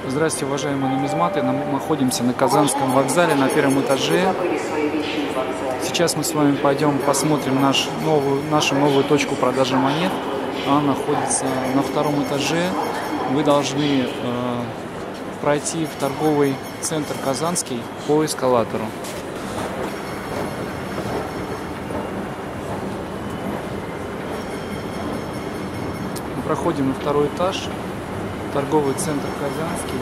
Здравствуйте, уважаемые нумизматы. Мы находимся на Казанском вокзале на первом этаже. Сейчас мы с вами пойдем посмотрим нашу новую точку продажи монет. Она находится на втором этаже. Вы должны пройти в торговый центр Казанский по эскалатору. Мы проходим на второй этаж. Торговый центр Казанский.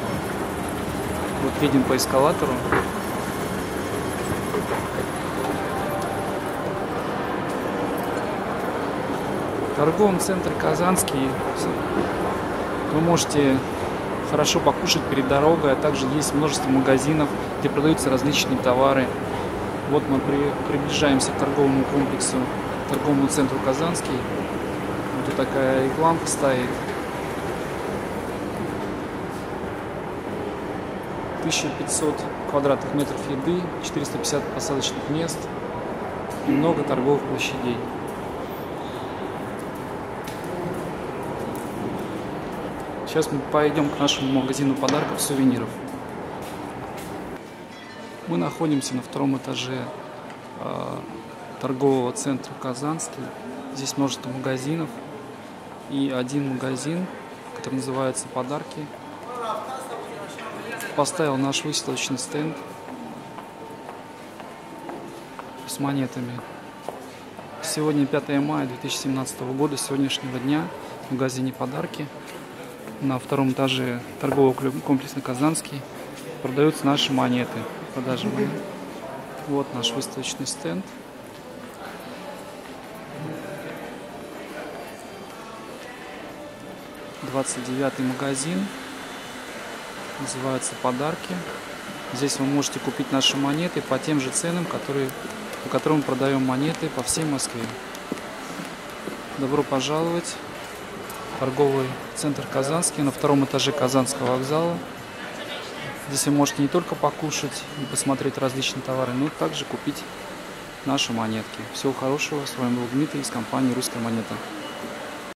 Вот едем по эскалатору. В торговом центре Казанский вы можете хорошо покушать перед дорогой, а также есть множество магазинов, где продаются различные товары. Вот мы приближаемся к торговому комплексу, торговому центру Казанский. Вот тут такая рекламка стоит. 1500 квадратных метров еды, 450 посадочных мест и много торговых площадей. Сейчас мы пойдем к нашему магазину подарков, сувениров. Мы находимся на втором этаже торгового центра Казанский. Здесь множество магазинов и один магазин, который называется «Подарки», поставил наш выставочный стенд с монетами. Сегодня 5 мая 2017 года, сегодняшнего дня, в магазине «Подарки» на втором этаже торгового комплекса «Казанский» продаются наши монеты. Продажи монет. Вот наш выставочный стенд. «29-й магазин. Называется «Подарки». Здесь вы можете купить наши монеты по тем же ценам, по которым мы продаем монеты по всей Москве. Добро пожаловать в торговый центр Казанский на втором этаже Казанского вокзала. Здесь вы можете не только покушать и посмотреть различные товары, но также купить наши монетки. Всего хорошего. С вами был Дмитрий из компании «Русская монета».